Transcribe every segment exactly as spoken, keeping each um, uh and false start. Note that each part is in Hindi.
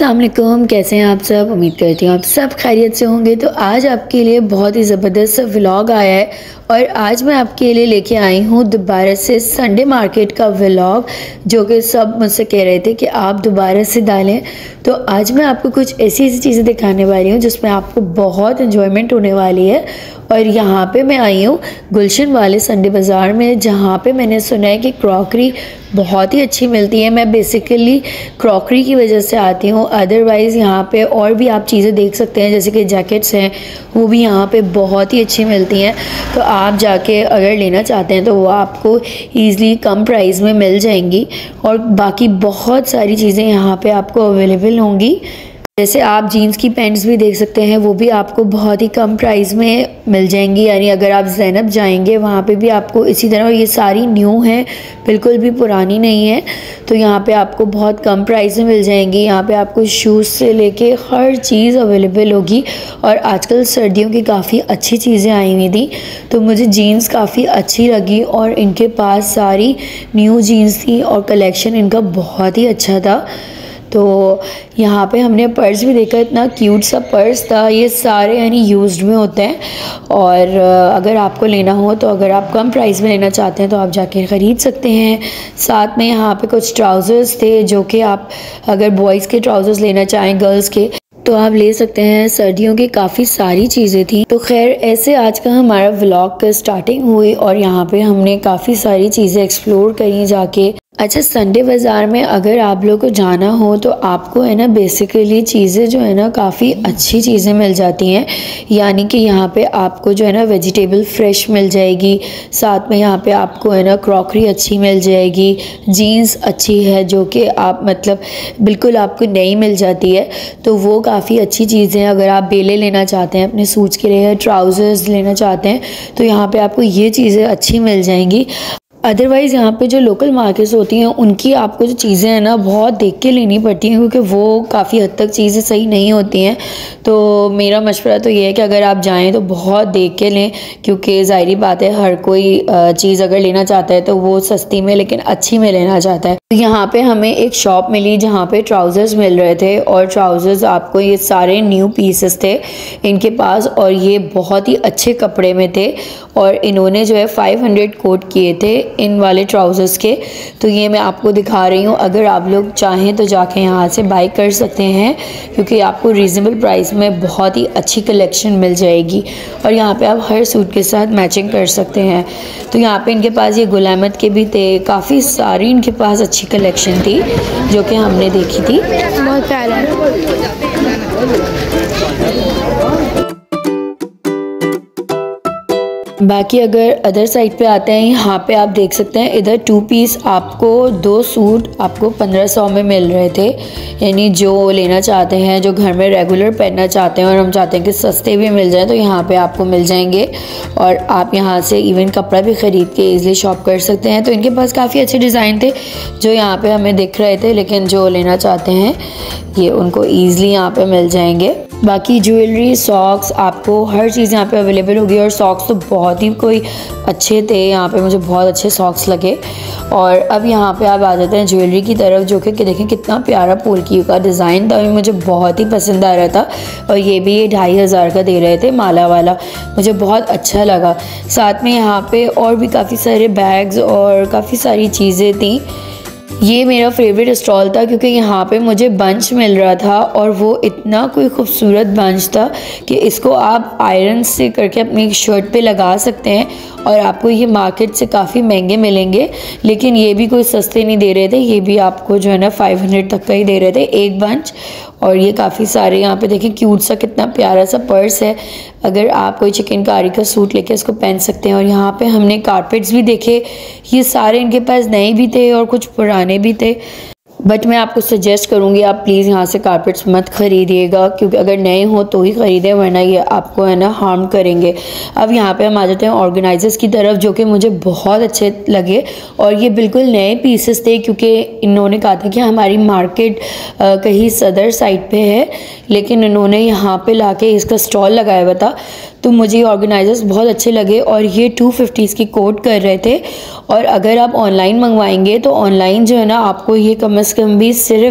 अस्सलाम वालेकुम, कैसे हैं आप सब। उम्मीद करती हूँ आप सब खैरियत से होंगे। तो आज आपके लिए बहुत ही ज़बरदस्त व्लॉग आया है और आज मैं आपके लिए लेके आई हूँ दोबारा से संडे मार्केट का व्लॉग, जो कि सब मुझसे कह रहे थे कि आप दोबारा से डालें। तो आज मैं आपको कुछ ऐसी ऐसी चीज़ें दिखाने वाली हूँ जिसमें आपको बहुत इन्जॉयमेंट होने वाली है। और यहाँ पे मैं आई हूँ गुलशन वाले संडे बाज़ार में, जहाँ पे मैंने सुना है कि क्रॉकरी बहुत ही अच्छी मिलती है। मैं बेसिकली क्रॉकरी की वजह से आती हूँ, अदरवाइज़ यहाँ पे और भी आप चीज़ें देख सकते हैं, जैसे कि जैकेट्स हैं वो भी यहाँ पे बहुत ही अच्छी मिलती हैं। तो आप जाके अगर लेना चाहते हैं तो वो आपको ईज़िली कम प्राइस में मिल जाएंगी और बाकी बहुत सारी चीज़ें यहाँ पे आपको अवेलेबल होंगी। जैसे आप जीन्स की पैंट्स भी देख सकते हैं, वो भी आपको बहुत ही कम प्राइस में मिल जाएंगी। यानी अगर आप ज़ैनब जाएंगे वहाँ पे भी आपको इसी तरह, और ये सारी न्यू हैं, बिल्कुल भी पुरानी नहीं है। तो यहाँ पे आपको बहुत कम प्राइस में मिल जाएंगी। यहाँ पे आपको शूज़ से लेके हर चीज़ अवेलेबल होगी। और आजकल सर्दियों की काफ़ी अच्छी चीज़ें आई हुई थी, तो मुझे जीन्स काफ़ी अच्छी लगी और इनके पास सारी न्यू जीन्स थी और कलेक्शन इनका बहुत ही अच्छा था। तो यहाँ पे हमने पर्स भी देखा, इतना क्यूट सा पर्स था। ये सारे यानी यूज्ड में होते हैं और अगर आपको लेना हो तो अगर आप कम प्राइस में लेना चाहते हैं तो आप जाके ख़रीद सकते हैं। साथ में यहाँ पे कुछ ट्राउज़र्स थे, जो कि आप अगर बॉयज़ के ट्राउज़र्स लेना चाहें, गर्ल्स के, तो आप ले सकते हैं। सर्दियों की काफ़ी सारी चीज़ें थी। तो खैर ऐसे आज का हमारा व्लॉग का स्टार्टिंग हुई और यहाँ पे हमने काफ़ी सारी चीज़ें एक्सप्लोर करी जाके। अच्छा, संडे बाज़ार में अगर आप लोग को जाना हो तो आपको है ना बेसिकली चीज़ें जो है ना काफ़ी अच्छी चीज़ें मिल जाती हैं। यानी कि यहाँ पे आपको जो है ना वेजिटेबल फ्रेश मिल जाएगी, साथ में यहाँ पे आपको है ना क्रॉकरी अच्छी मिल जाएगी, जीन्स अच्छी है जो कि आप मतलब बिल्कुल आपको नई मिल जाती है। तो वो काफ़ी अच्छी चीज़ें हैं। अगर आप बेले लेना चाहते हैं अपने सूट्स के लिए, ट्राउज़र्स लेना चाहते हैं, तो यहाँ पर आपको ये चीज़ें अच्छी मिल जाएंगी। अदरवाइज़ यहाँ पे जो लोकल मार्केट्स होती हैं उनकी आपको जो चीज़ें हैं ना बहुत देख के लेनी पड़ती हैं, क्योंकि वो काफ़ी हद तक चीज़ें सही नहीं होती हैं। तो मेरा मशवरा तो ये है कि अगर आप जाएं तो बहुत देख के लें, क्योंकि ज़ाहिरी बात है हर कोई चीज़ अगर लेना चाहता है तो वो सस्ती में लेकिन अच्छी में लेना चाहता है। तो यहाँ पे हमें एक शॉप मिली जहाँ पे ट्राउज़र्स मिल रहे थे और ट्राउज़र्स आपको ये सारे न्यू पीसेस थे इनके पास और ये बहुत ही अच्छे कपड़े में थे और इन्होंने जो है फाइव हंड्रेड कोट किए थे इन वाले ट्राउज़र्स के। तो ये मैं आपको दिखा रही हूँ, अगर आप लोग चाहें तो जाके यहाँ से बाई कर सकते हैं, क्योंकि आपको रीज़नेबल प्राइस में बहुत ही अच्छी कलेक्शन मिल जाएगी और यहाँ पे आप हर सूट के साथ मैचिंग कर सकते हैं। तो यहाँ पे इनके पास ये गुल अहमद के भी थे, काफ़ी सारी इनके पास अच्छी कलेक्शन थी जो कि हमने देखी थी। बहुत प्यारा है। बाकी अगर अदर साइड पे आते हैं, यहाँ पे आप देख सकते हैं इधर टू पीस आपको दो सूट आपको पंद्रह सौ में मिल रहे थे। यानी जो लेना चाहते हैं, जो घर में रेगुलर पहनना चाहते हैं और हम चाहते हैं कि सस्ते भी मिल जाए, तो यहाँ पे आपको मिल जाएंगे और आप यहाँ से इवन कपड़ा भी ख़रीद के ईज़िली शॉप कर सकते हैं। तो इनके पास काफ़ी अच्छे डिज़ाइन थे जो यहाँ पर हमें दिख रहे थे, लेकिन जो लेना चाहते हैं ये उनको ईज़िली यहाँ पर मिल जाएंगे। बाकी ज्वेलरी, सॉक्स, आपको हर चीज़ यहाँ पे अवेलेबल होगी और सॉक्स तो बहुत ही कोई अच्छे थे। यहाँ पे मुझे बहुत अच्छे सॉक्स लगे। और अब यहाँ पे आप आ जाते हैं ज्वेलरी की तरफ, जो कि देखें कितना प्यारा पोल्की का डिज़ाइन था, मुझे बहुत ही पसंद आ रहा था। और ये भी ये ढाई हज़ार का दे रहे थे, माला वाला, मुझे बहुत अच्छा लगा। साथ में यहाँ पे और भी काफ़ी सारे बैग्स और काफ़ी सारी चीज़ें थी। ये मेरा फेवरेट स्टॉल था क्योंकि यहाँ पे मुझे बंच मिल रहा था और वो इतना कोई खूबसूरत बंच था कि इसको आप आयरन से करके अपनी शर्ट पे लगा सकते हैं और आपको ये मार्केट से काफ़ी महंगे मिलेंगे, लेकिन ये भी कोई सस्ते नहीं दे रहे थे। ये भी आपको जो है ना फाइव हंड्रेड तक का ही दे रहे थे एक बंच। और ये काफ़ी सारे यहाँ पे देखें क्यूट सा कितना प्यारा सा पर्स है, अगर आप कोई चिकनकारी का सूट लेके इसको पहन सकते हैं। और यहाँ पे हमने कारपेट्स भी देखे, ये सारे इनके पास नए भी थे और कुछ पुराने भी थे, बट मैं आपको सजेस्ट करूँगी आप प्लीज़ यहाँ से कारपेट्स मत ख़रीदिएगा, क्योंकि अगर नए हो तो ही ख़रीदें, वरना ये आपको है ना हार्म करेंगे। अब यहाँ पे हम आ जाते हैं ऑर्गेनाइजर्स की तरफ, जो कि मुझे बहुत अच्छे लगे और ये बिल्कुल नए पीसेस थे, क्योंकि इन्होंने कहा था कि हमारी मार्केट कहीं सदर साइड पे है, लेकिन इन्होंने यहाँ पे लाके इसका स्टॉल लगाया हुआ था। तो मुझे ऑर्गेनाइजर्स बहुत अच्छे लगे और ये टू फिफ्टी इसकी कोट कर रहे थे। और अगर आप ऑनलाइन मंगवाएंगे तो ऑनलाइन जो है ना आपको ये कम से कम भी सिर्फ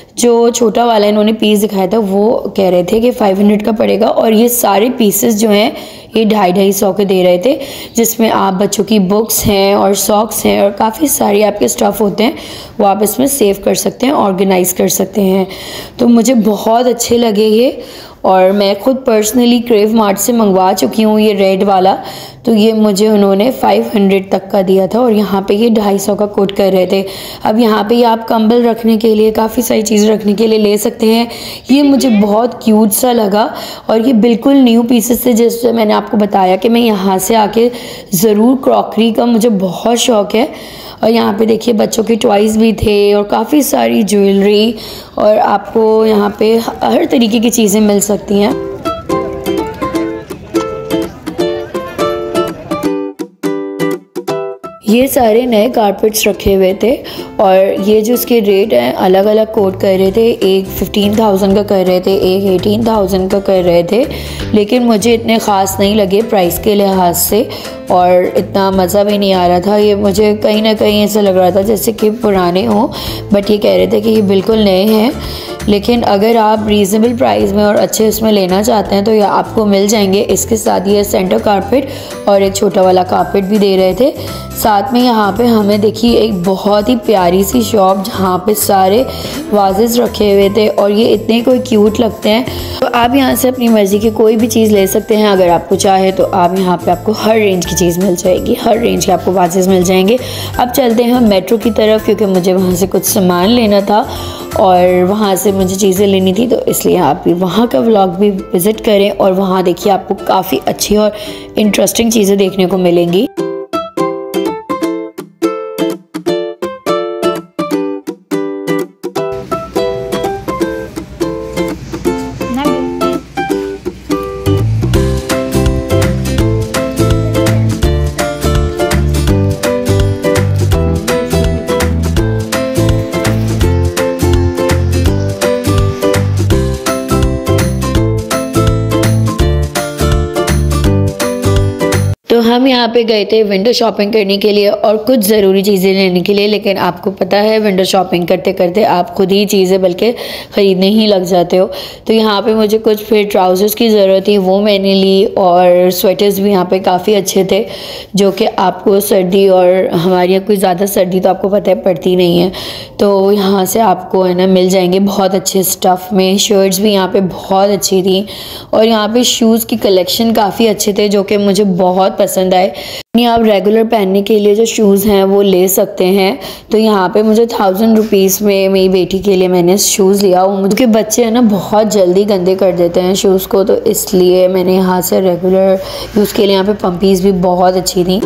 जो छोटा वाला इन्होंने पीस दिखाया था वो कह रहे थे कि फाइव हंड्रेड का पड़ेगा, और ये सारे पीसेस जो हैं ये ढाई ढाई सौ के दे रहे थे, जिसमें आप बच्चों की बुक्स हैं और सॉक्स हैं और काफ़ी सारी आपके स्टफ़ होते हैं वो आप इसमें सेव कर सकते हैं, ऑर्गेनाइज़ कर सकते हैं। तो मुझे बहुत अच्छे लगे ये, और मैं खुद पर्सनली क्रेव मार्ट से मंगवा चुकी हूँ ये रेड वाला। तो ये मुझे उन्होंने फाइव हंड्रेड तक का दिया था और यहाँ पे ये ढाई सौ का कोट कर रहे थे। अब यहाँ पे ये आप कंबल रखने के लिए, काफ़ी सारी चीज़ें रखने के लिए ले सकते हैं। ये मुझे बहुत क्यूट सा लगा और ये बिल्कुल न्यू पीसेस थे। जैसे मैंने आपको बताया कि मैं यहाँ से आके ज़रूर क्रॉकरी का मुझे बहुत शौक़ है। और यहाँ पे देखिए बच्चों के टॉयज़ भी थे और काफ़ी सारी ज्वेलरी, और आपको यहाँ पे हर तरीके की चीज़ें मिल सकती हैं। ये सारे नए कारपेट्स रखे हुए थे और ये जो इसके रेट हैं अलग अलग कोट कर रहे थे। एक फिफ्टीन थाउजेंड का कर रहे थे, एक एटीन थाउजेंड का कर रहे थे, लेकिन मुझे इतने ख़ास नहीं लगे प्राइस के लिहाज से और इतना मज़ा भी नहीं आ रहा था। ये मुझे कहीं ना कहीं ऐसा लग रहा था जैसे कि पुराने हों, बट ये कह रहे थे कि ये बिल्कुल नए हैं। लेकिन अगर आप रीज़नेबल प्राइस में और अच्छे इसमें लेना चाहते हैं तो ये आपको मिल जाएंगे। इसके साथ ये सेंटर कारपेट और एक छोटा वाला कारपेट भी दे रहे थे। साथ में यहाँ पे हमें देखिए एक बहुत ही प्यारी सी शॉप जहाँ पे सारे वाजेस रखे हुए थे और ये इतने कोई क्यूट लगते हैं। तो आप यहाँ से अपनी मर्ज़ी की कोई भी चीज़ ले सकते हैं अगर आपको चाहे तो। आप यहाँ पे आपको हर रेंज की चीज़ मिल जाएगी, हर रेंज के आपको वाजेस मिल जाएंगे। अब चलते हैं हम मेट्रो की तरफ, क्योंकि मुझे वहाँ से कुछ सामान लेना था और वहाँ से मुझे चीज़ें लेनी थी, तो इसलिए आप भी वहाँ का व्लॉग भी विज़िट करें और वहाँ देखिए आपको काफ़ी अच्छी और इंटरेस्टिंग चीज़ें देखने को मिलेंगी। तो हम यहाँ पे गए थे विंडो शॉपिंग करने के लिए और कुछ ज़रूरी चीज़ें लेने के लिए, लेकिन आपको पता है विंडो शॉपिंग करते करते आप खुद ही चीज़ें बल्कि ख़रीदने ही लग जाते हो। तो यहाँ पे मुझे कुछ फिर ट्राउज़र्स की ज़रूरत थी, वो मैंने ली, और स्वेटर्स भी यहाँ पे काफ़ी अच्छे थे जो कि आपको सर्दी, और हमारे यहाँ कोई ज़्यादा सर्दी तो आपको पता है पड़ती नहीं है, तो यहाँ से आपको है ना मिल जाएंगे बहुत अच्छे स्टफ़ में। शर्ट्स भी यहाँ पर बहुत अच्छी थी और यहाँ पर शूज़ की कलेक्शन काफ़ी अच्छे थे जो कि मुझे बहुत पसंद आए। आप रेगुलर पहनने के लिए जो शूज़ हैं वो ले सकते हैं। तो यहाँ पे मुझे थाउजेंड रुपीज़ में मेरी बेटी के लिए मैंने शूज़ लिया। उनके बच्चे है ना बहुत जल्दी गंदे कर देते हैं शूज़ को, तो इसलिए मैंने यहाँ से रेगुलर यूज़ के लिए यहाँ पे पम्पीज़ भी बहुत अच्छी थी।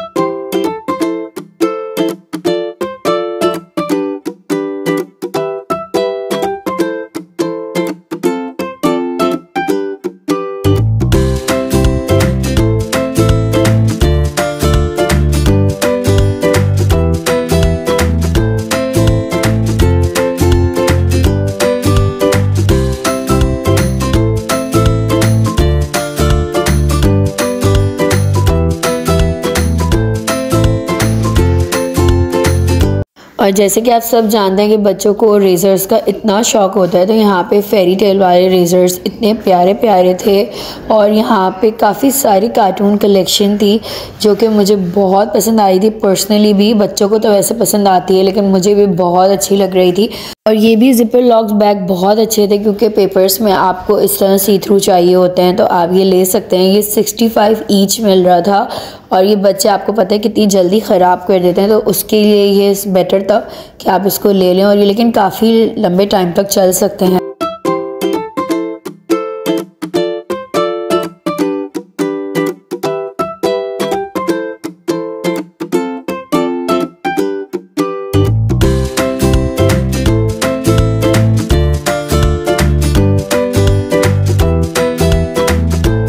और जैसे कि आप सब जानते हैं कि बच्चों को रेज़र्स का इतना शौक़ होता है, तो यहाँ पे फेरी टेल वाले रेज़र्स इतने प्यारे प्यारे थे और यहाँ पे काफ़ी सारी कार्टून कलेक्शन थी जो कि मुझे बहुत पसंद आई थी पर्सनली भी। बच्चों को तो वैसे पसंद आती है लेकिन मुझे भी बहुत अच्छी लग रही थी। और ये भी ज़िपर लॉक्स बैग बहुत अच्छे थे क्योंकि पेपर्स में आपको इस तरह सी थ्रू चाहिए होते हैं, तो आप ये ले सकते हैं। ये सिक्सटी फाइव ईच मिल रहा था और ये बच्चे आपको पता है कितनी जल्दी ख़राब कर देते हैं, तो उसके लिए ये बेटर था कि आप इसको ले लें। और ये लेकिन काफ़ी लंबे टाइम तक चल सकते हैं।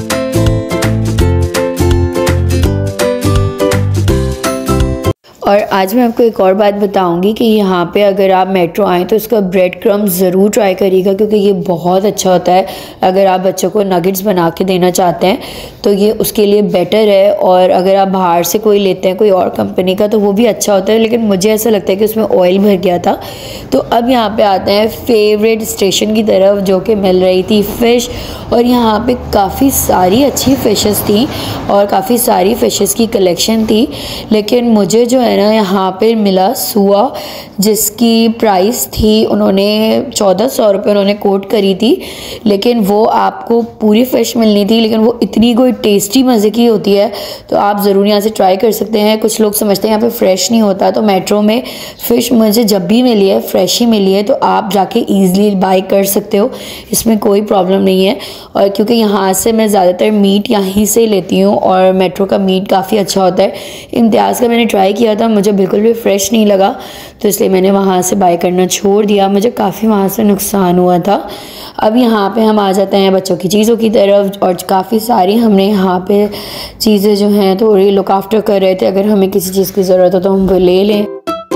और आज मैं आपको एक और बात बताऊंगी कि यहाँ पे अगर आप मेट्रो आएँ तो इसका ब्रेड क्रम्ब ज़रूर ट्राई करिएगा, क्योंकि ये बहुत अच्छा होता है। अगर आप बच्चों को नगेट्स बना के देना चाहते हैं तो ये उसके लिए बेटर है, और अगर आप बाहर से कोई लेते हैं कोई और कंपनी का तो वो भी अच्छा होता है, लेकिन मुझे ऐसा लगता है कि उसमें ऑयल भर गया था। तो अब यहाँ पे आते हैं फेवरेट स्टेशन की तरफ, जो कि मिल रही थी फ़िश, और यहाँ पे काफ़ी सारी अच्छी फ़िशेस थी और काफ़ी सारी फ़िशेस की कलेक्शन थी। लेकिन मुझे जो है ना यहाँ पे मिला सुआ, जिसकी प्राइस थी उन्होंने चौदह सौ रुपये उन्होंने कोट करी थी, लेकिन वो आपको पूरी फ़िश मिलनी थी, लेकिन वो इतनी कोई टेस्टी मज़े की होती है। तो आप ज़रूर यहाँ से ट्राई कर सकते हैं। कुछ लोग समझते हैं यहाँ पे फ्रेश नहीं होता, तो मेट्रो में फ़िश मुझे जब भी मिली है फ्रेश ही मिली है, तो आप जाके ईज़िली बाई कर सकते हो, इसमें कोई प्रॉब्लम नहीं है। और क्योंकि यहाँ से मैं ज़्यादातर मीट यहीं से लेती हूँ और मेट्रो का मीट काफ़ी अच्छा होता है। इम्तियाज़ का मैंने ट्राई किया था, मुझे बिल्कुल भी फ्रेश नहीं लगा, तो इसलिए मैंने वहाँ से बाय करना छोड़ दिया। मुझे काफ़ी वहाँ से नुकसान हुआ था। अब यहाँ पे हम आ जाते हैं बच्चों की चीज़ों की तरफ, और काफ़ी सारी हमने यहाँ पे चीज़ें जो हैं थोड़ी लुक आफ्टर कर रहे थे। अगर हमें किसी चीज़ की ज़रूरत हो तो हम वो ले लें।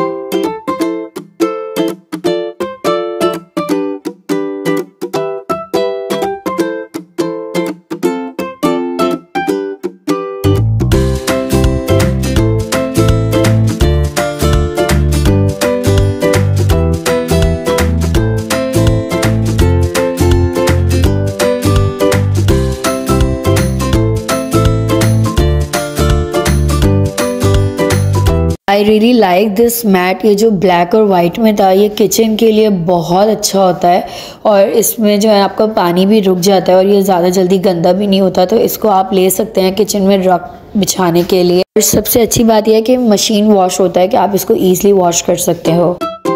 I really like this mat. ये जो ब्लैक और वाइट में था, ये किचन के लिए बहुत अच्छा होता है, और इसमें जो है आपका पानी भी रुक जाता है और ये ज़्यादा जल्दी गंदा भी नहीं होता, तो इसको आप ले सकते हैं किचन में रख बिछाने के लिए। और सबसे अच्छी बात यह है कि मशीन वॉश होता है, कि आप इसको ईज़िली वॉश कर सकते हो।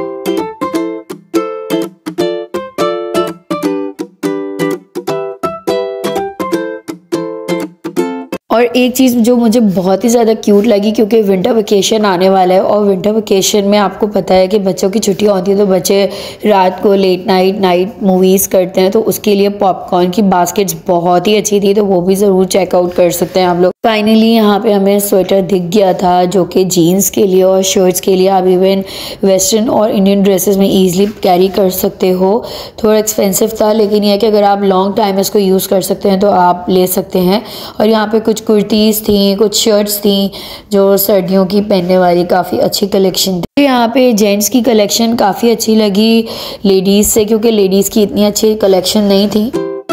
और एक चीज़ जो मुझे बहुत ही ज़्यादा क्यूट लगी, क्योंकि विंटर वेकेशन आने वाला है, और विंटर वेकेशन में आपको पता है कि बच्चों की छुट्टियां होती हैं, तो बच्चे रात को लेट नाइट नाइट मूवीज़ करते हैं, तो उसके लिए पॉपकॉर्न की बास्केट्स बहुत ही अच्छी थी, तो वो भी ज़रूर चेकआउट कर सकते हैं आप लोग। फाइनली यहाँ पे हमें स्वेटर दिख गया था, जो कि जीन्स के लिए और शर्ट्स के लिए आप इवन वेस्टर्न और इंडियन ड्रेसेस में ईजिली कैरी कर सकते हो। थोड़ा एक्सपेंसिव था, लेकिन यह है कि अगर आप लॉन्ग टाइम इसको यूज़ कर सकते हैं तो आप ले सकते हैं। और यहाँ पे कुछ कुर्तीज़ थी, कुछ शर्ट्स थी जो सर्दियों की पहनने वाली, काफ़ी अच्छी कलेक्शन थी। यहाँ पे जेंट्स की कलेक्शन काफ़ी अच्छी लगी लेडीज़ से, क्योंकि लेडीज़ की इतनी अच्छी कलेक्शन नहीं थी।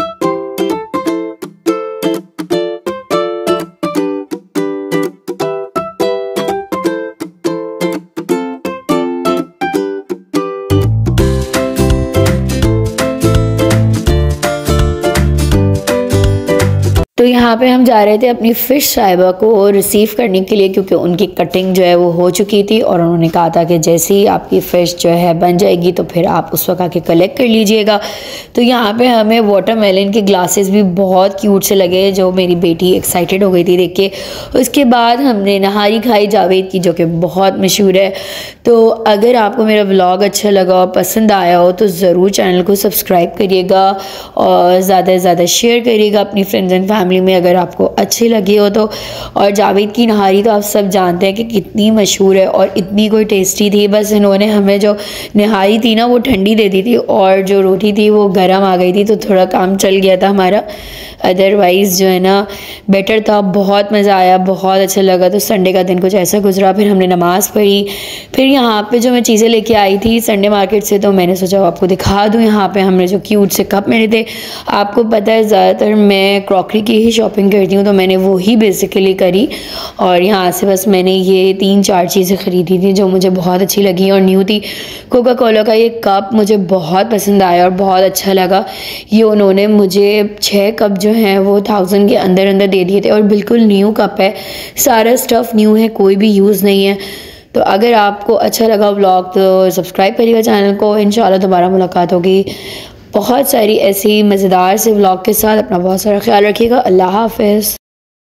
तो यहाँ पे हम जा रहे थे अपनी फ़िश साहिबा को रिसीव करने के लिए, क्योंकि उनकी कटिंग जो है वो हो चुकी थी, और उन्होंने कहा था कि जैसे ही आपकी फ़िश जो है बन जाएगी तो फिर आप उस वक्त आके कलेक्ट कर लीजिएगा। तो यहाँ पे हमें वाटरमेलन के ग्लासेस भी बहुत क्यूट से लगे, जो मेरी बेटी एक्साइटेड हो गई थी देख के। उसके बाद हमने नहारी खाई जावेद की, जो कि बहुत मशहूर है। तो अगर आपको मेरा व्लॉग अच्छा लगा और पसंद आया हो तो ज़रूर चैनल को सब्सक्राइब करिएगा और ज़्यादा से ज़्यादा शेयर करिएगा अपनी फ्रेंड्स एंड फैमिली में अगर आपको अच्छी लगी हो तो। और जावेद की नहारी तो आप सब जानते हैं कि कितनी मशहूर है और इतनी कोई टेस्टी थी। बस इन्होंने हमें जो नहारी थी ना वो ठंडी दे दी थी, और जो रोटी थी वो गर्म आ गई थी, तो थोड़ा काम चल गया था हमारा। अदरवाइज़ जो है ना बेटर था, बहुत मज़ा आया, बहुत अच्छा लगा। तो संडे का दिन कुछ ऐसा गुजरा, फिर हमने नमाज़ पढ़ी। फिर यहाँ पे जो मैं चीज़ें लेके आई थी संडे मार्केट से, तो मैंने सोचा आपको दिखा दूँ। यहाँ पे हमने जो क्यूट से कप मिले थे, आपको पता है ज़्यादातर मैं क्रॉकरी की ही शॉपिंग करती हूँ, तो मैंने वो ही बेसिकली करी। और यहाँ से बस मैंने ये तीन चार चीज़ें ख़रीदी थी जो मुझे बहुत अच्छी लगी और न्यू थी। कोका कोला का ये कप मुझे बहुत पसंद आया और बहुत अच्छा लगा। ये उन्होंने मुझे छः कप जो हैं वो थाउजेंड के अंदर अंदर दे दिए थे, और बिल्कुल न्यू कप है, सारा स्टफ़ न्यू है, कोई भी यूज़ नहीं है। तो अगर आपको अच्छा लगा व्लॉग तो सब्सक्राइब करिएगा चैनल को। इंशाल्लाह दोबारा मुलाकात होगी बहुत सारी ऐसी मज़ेदार से व्लॉग के साथ। अपना बहुत सारा ख्याल रखिएगा। अल्लाह हाफ़िज़।